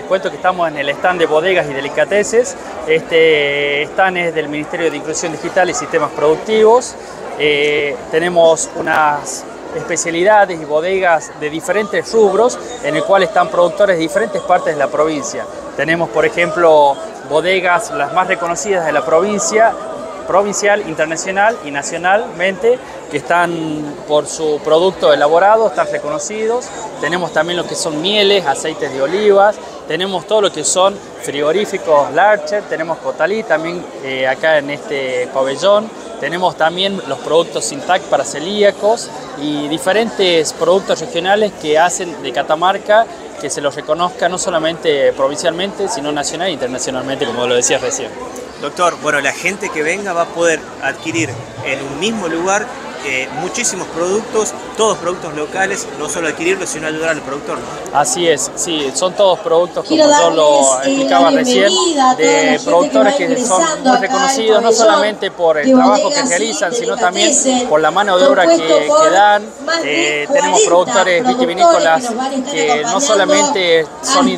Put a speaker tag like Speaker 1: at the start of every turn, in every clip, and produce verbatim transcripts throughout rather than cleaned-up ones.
Speaker 1: cuento que estamos en el stand de bodegas y delicateces. Este stand es del Ministerio de Inclusión Digital y Sistemas Productivos. Eh, tenemos unas especialidades y bodegas de diferentes rubros en el cual están productores de diferentes partes de la provincia. Tenemos, por ejemplo, bodegas las más reconocidas de la provincia, provincial, internacional y nacionalmente, que están por su producto elaborado, están reconocidos. Tenemos también lo que son mieles, aceites de olivas, tenemos todo lo que son frigoríficos Larcher, tenemos Cotalí también eh, acá en este pabellón. Tenemos también los productos Sintac para celíacos y diferentes productos regionales que hacen de Catamarca que se los reconozca no solamente provincialmente, sino nacional e internacionalmente, como lo decías recién.
Speaker 2: Doctor, bueno, la gente que venga va a poder adquirir en un mismo lugar eh, muchísimos productos, todos productos locales, no solo adquirirlos, sino ayudar al productor, ¿no?
Speaker 1: Así es, sí, son todos productos, como yo lo explicaba recién, de productores que son muy reconocidos, no solamente por el trabajo que realizan, sino también por la mano de obra que, que dan. Eh, tenemos productores vitivinícolas que no solamente son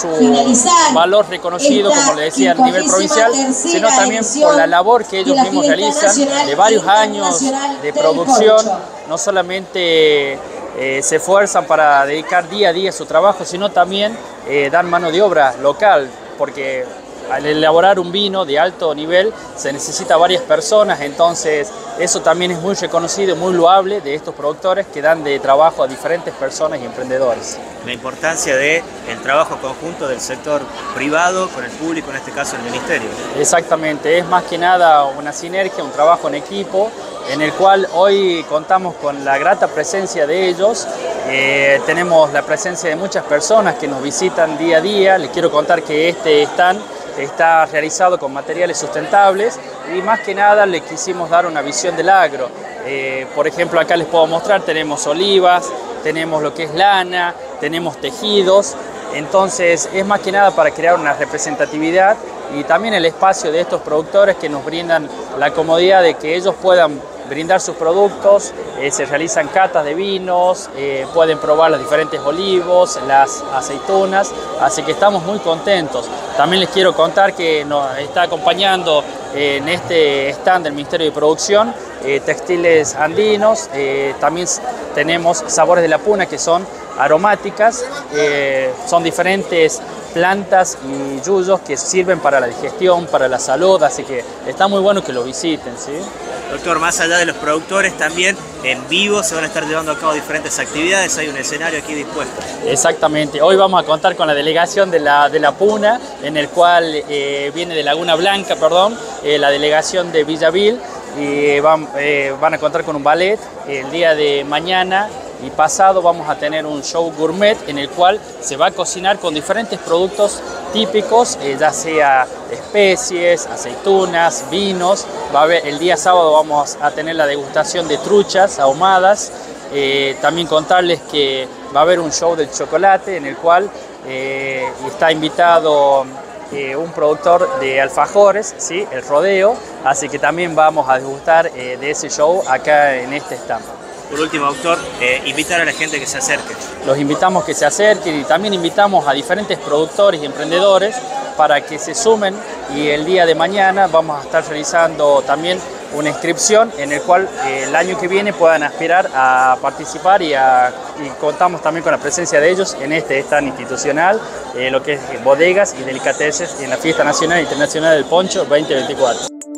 Speaker 1: su valor reconocido, como le decía, a nivel provincial, sino también por la labor que ellos mismos realizan de varios años de producción. No solamente eh, se esfuerzan para dedicar día a día su trabajo, sino también eh, dan mano de obra local, porque al elaborar un vino de alto nivel se necesita varias personas, entonces eso también es muy reconocido y muy loable de estos productores que dan de trabajo a diferentes personas y emprendedores.
Speaker 2: La importancia del trabajo conjunto del sector privado con el público, en este caso el ministerio.
Speaker 1: Exactamente, es más que nada una sinergia, un trabajo en equipo, en el cual hoy contamos con la grata presencia de ellos. Eh, tenemos la presencia de muchas personas que nos visitan día a día. Les quiero contar que este stand está realizado con materiales sustentables y más que nada le quisimos dar una visión del agro. Eh, por ejemplo, acá les puedo mostrar, tenemos olivas, tenemos lo que es lana, tenemos tejidos. Entonces es más que nada para crear una representatividad y también el espacio de estos productores que nos brindan la comodidad de que ellos puedan brindar sus productos. Eh, se realizan catas de vinos, eh, pueden probar los diferentes olivos, las aceitunas, así que estamos muy contentos. También les quiero contar que nos está acompañando eh, en este stand del Ministerio de Producción eh, textiles andinos, eh, también tenemos sabores de la puna que son aromáticas, eh, son diferentes plantas y yuyos que sirven para la digestión, para la salud, así que está muy bueno que lo visiten, ¿sí?
Speaker 2: Doctor, más allá de los productores, también en vivo se van a estar llevando a cabo diferentes actividades, hay un escenario aquí dispuesto.
Speaker 1: Exactamente, hoy vamos a contar con la delegación de la, de la Puna, en el cual eh, viene de Laguna Blanca, perdón, eh, la delegación de Villavil, y van, eh, van a contar con un ballet. El día de mañana y pasado vamos a tener un show gourmet en el cual se va a cocinar con diferentes productos típicos, eh, ya sea especies, aceitunas, vinos. Va a haber, el día sábado vamos a tener la degustación de truchas ahumadas. Eh, también contarles que va a haber un show del chocolate en el cual eh, está invitado eh, un productor de alfajores, ¿sí? El Rodeo, así que también vamos a degustar eh, de ese show acá en este stand.
Speaker 2: Por último, doctor, eh, invitar a la gente que se acerque.
Speaker 1: Los invitamos que se acerquen y también invitamos a diferentes productores y emprendedores para que se sumen, y el día de mañana vamos a estar realizando también una inscripción en el cual eh, el año que viene puedan aspirar a participar y, a, y contamos también con la presencia de ellos en este stand institucional, eh, lo que es bodegas y delicateces en la Fiesta Nacional e Internacional del Poncho veinte veinticuatro.